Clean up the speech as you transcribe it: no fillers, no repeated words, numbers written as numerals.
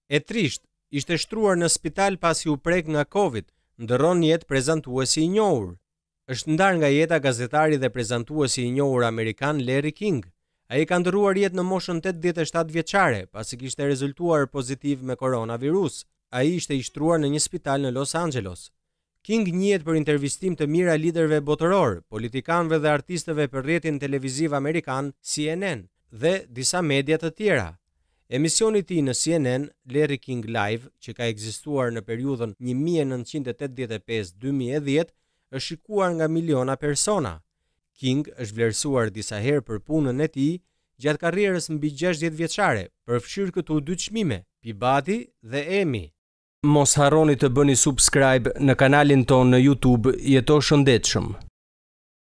E trishtë, ishte shtruar në spital pasi u prek nga Covid, ndërron jetë prezantuesi I njohur. Është ndar nga jeta gazetari dhe prezantuesi I njohur amerikan Larry King. Ai ka ndërruar jetë në moshën 87 vjeçare, pasi kishte rezultuar pozitiv me koronavirus. Ai ishte I shtruar në një spital në Los Angeles. King njihet për intervistim të mira liderëve botëror, politikanëve dhe artistëve për rrjetin televiziv amerikan CNN dhe disa media të tjera. Emisioni I tij në CNN, Larry King Live, që ka ekzistuar në periudhën 1985-2010, është shikuar nga miliona persona. King është vlerësuar disa herë për punën e tij gjatë karrierës mbi 60 vjeçare, përfshirë këtu 2 çmime, Pibati dhe Emmy. Mos harroni të bëni subscribe në kanalin ton në YouTube Jeto Shëndetshëm.